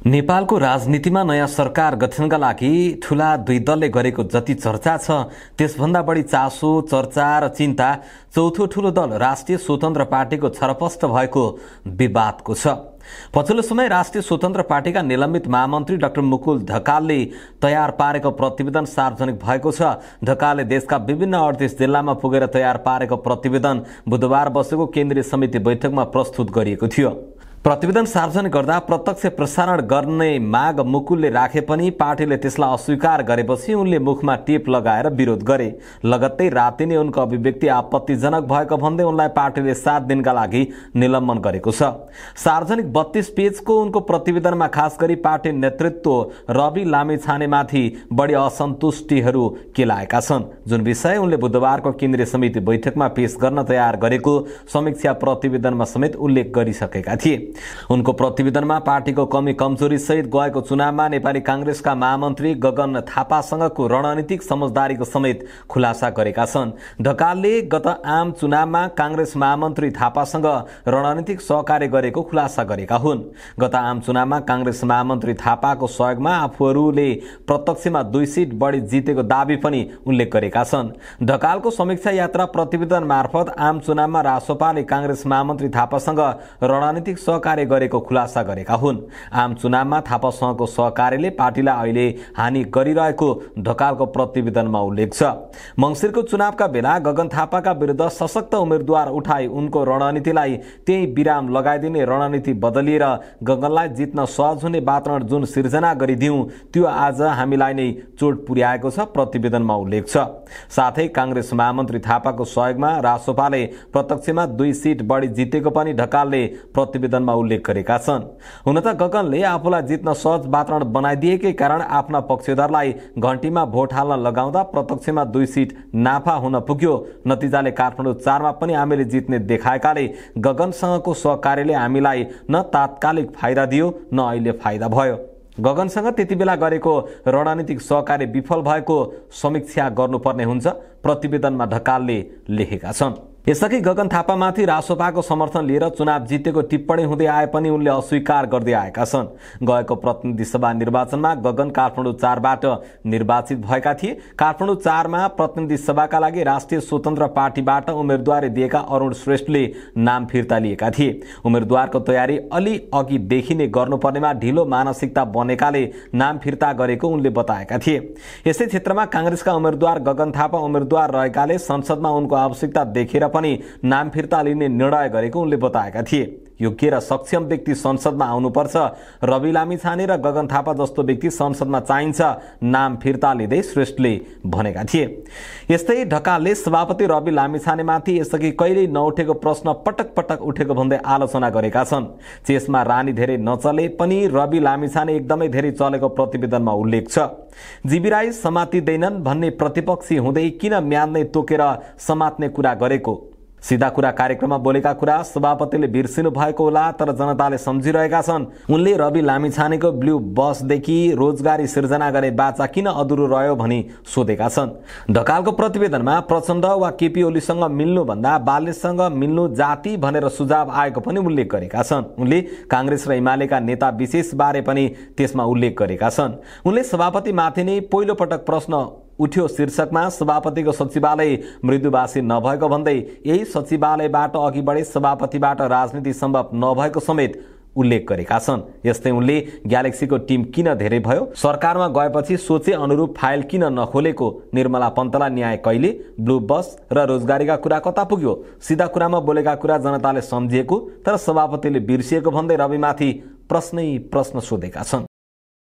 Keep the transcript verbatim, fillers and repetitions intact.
नेपालको राजनीतिमा नयाँ सरकार गठनका लागि ठूला दुई दलले गरेको जति चर्चा छ त्यसभन्दा बढी चासो, चर्चा र चिन्ता चौथो ठूलो दल राष्ट्रिय स्वतन्त्र पार्टीको छरपष्ट भएको विवादको छ। पछिल्लो समय राष्ट्रिय स्वतन्त्र पार्टीका निलम्बित महामन्त्री डाक्टर मुकुल ढकालले तयार पारेको प्रतिवेदन सार्वजनिक भएको छ। ढकालले देशका विभिन्न अडतीस जिल्लामा पुगेर तयार पारेको प्रतिवेदन बुधबार बसेको केन्द्रीय समिति बैठकमा प्रस्तुत गरिएको थियो। प्रतिवेदन सार्वजनिक गर्दा प्रत्यक्ष प्रसारण गर्ने माग मुकुलले राखे पनि पार्टीले त्यसलाई अस्वीकार गरेपछि उनले मुखमा टेप लगाएर विरोध गरे। लगत्तै राति नै उनको अभिव्यक्ति आपत्तिजनक भएको भन्दै उनलाई पार्टीले सात दिनका लागि निलम्बन गरेको छ। सार्वजनिक बत्तीस पेजको उनको प्रतिवेदनमा खास गरी पार्टी नेतृत्व रवि लामिछानेमाथि बढी असन्तुष्टिहरू केलाएका छन्, जुन विषय उनले बुधबारको केन्द्रीय समिति बैठकमा पेश गर्न तयार गरेको समीक्षा प्रतिवेदनमा समेत उल्लेख गरिसकेका थिए। उनको प्रतिवेदनमा पार्टीको कमी कमजोरी सहित गएको चुनावमा नेपाली कांग्रेसका महामन्त्री गगन थापासँगको रणनीतिक समझदारीको समेत खुलासा गरेका छन्। ढकालले गत आम चुनावमा कांग्रेस महामन्त्री थापासँग रणनीतिक सहकार्य गरेको खुलासा गरेका हुन्। गत आम चुनावमा कांग्रेस महामन्त्री थापाको सहयोगमा आफूहरूले प्रत्यक्षमा दुई सिट बढी जितेको दावी पनि उल्लेख गरेका छन्। ढकालको समीक्षा यात्रा प्रतिवेदन मार्फत आम चुनावमा रासोपाले कांग्रेस महामन्त्री थापासँग रणनीतिक सहकार्य गरेको खुलासा गरेका हुन्। आम चुनावमा थापासँगको सहकार्यले पार्टीलाई अहिले हानि गरिरहेको ढकालको प्रतिवेदनमा उल्लेख छ। मंसिरको चुनावका बेला गगन थापाका विरुद्ध सशक्त उम्मेद्वार उठाई उनको रणनीतिलाई त्यही विराम लगाइदिने रणनीति बदलिएर गगनलाई जित्न सहज हुने वातावरण जुन सिर्जना गरिदिउँ त्यो आज हामीलाई नै चोट पुर्याएको छ, प्रतिवेदनमा उल्लेख छ। साथै कांग्रेस महामन्त्री थापाको सहयोगमा रासोपाले प्रत्यक्षमा दुई सिट बढी जितेको पनि ढकालले प्रतिवेदनमा उल्लेख गरेका छन्। हुन त गगनले आफूलाई जित्न सहज वातावरण बनाइदिएकै कारण आफ्ना पक्षधरलाई घण्टीमा भोट हाल्न लगाउँदा प्रत्यक्षमा दुई सिट नाफा हुन पुग्यो। नतिजाले काठमाडौँ चारमा पनि हामीले जित्ने देखाएकाले गगनसँगको सहकार्यले हामीलाई न तात्कालिक फाइदा दियो न अहिले फाइदा भयो। गगनसँग त्यति बेला गरेको रणनीतिक सहकार्य विफल भएको समीक्षा गर्नुपर्ने हुन्छ, प्रतिवेदनमा ढकालले लेखेका छन्। यसअघि गगन थापामाथि रासोपाको समर्थन लिएर चुनाव जितेको टिप्पणी हुँदै आए पनि उनले अस्वीकार गर्दै आएका छन्। गएको प्रतिनिधि सभा निर्वाचनमा गगन काठमाडौँ चारबाट निर्वाचित भएका थिए। काठमाडौँ चारमा प्रतिनिधि सभाका लागि राष्ट्रिय स्वतन्त्र पार्टीबाट उम्मेदवारी दिएका अरुण श्रेष्ठले नाम फिर्ता लिएका थिए। उम्मेदवारको तयारी अलि अघिदेखि नै गर्नुपर्नेमा ढिलो मानसिकता बनेकाले नाम फिर्ता गरेको उनले बताएका थिए। यसै क्षेत्रमा कांग्रेसका उम्मेदवार गगन थापा उम्मेदवार रहेकाले संसदमा उनको आवश्यकता देखेर पनि नाम फिर्ता लिने निर्णय गरेको उनले बताएका थिए। योग्य र सक्षम व्यक्ति संसदमा आउनुपर्छ। रवि लामिछाने र गगन थापा जस्तो व्यक्ति संसदमा चाहिन्छ, नाम फिर्ता लिँदै श्रेष्ठले भनेका थिए। यस्तै ढकालले सभापति रवि लामिछानेमाथि यसअघि कहिल्यै नउठेको प्रश्न पटक पटक उठेको भन्दै आलोचना गरेका छन्। चेसमा रानी धेरै नचले पनि रवि लामिछाने एकदमै धेरै चलेको प्रतिवेदनमा उल्लेख छ। जीवी राई समातिँदैनन् भन्ने प्रतिपक्षी हुँदै किन म्याद नै तोकेर समात्ने कुरा गरेको? सीधा कुरा कार्यक्रममा बोलेका कुरा सभापतिले बिर्सिनु भएको होला, तर जनताले सम्झिरहेका छन्। उनले रवि लामिछानेको ब्लू बसदेखि रोजगारी सिर्जना गर्ने बाचा किन अधुरो रह्यो भनी सोधेका छन्। ढकालको प्रतिवेदनमा प्रचण्ड वा केपी ओलीसँग मिल्नुभन्दा बालेसँग मिल्नु जाति भनेर सुझाव आएको पनि उल्लेख गरेका छन्। उनले कांग्रेस र एमालेका नेता विशेष बारे पनि त्यसमा उल्लेख गरेका छन्। उनले सभापतिमाथि नै पहिलो पटक प्रश्न उठ्यो शीर्षकमा सभापतिको सचिवालय मृदुभाषी नभएको भन्दै यही सचिवालयबाट अघि बढे सभापतिबाट राजनीति सम्भव नभएको समेत उल्लेख गरेका छन्। यस्तै उनले ग्यालेक्सीको टिम किन धेरै भयो, सरकारमा गएपछि सोचे अनुरूप फाइल किन नखोलेको, निर्मला पन्तलाई न्याय कहिले, ब्लू बस र रोजगारीका कुरा कता पुग्यो, सिधा कुरामा बोलेका कुरा जनताले सम्झिएको तर सभापतिले बिर्सिएको भन्दै रविमाथि प्रश्नै प्रश्न सोधेका छन्।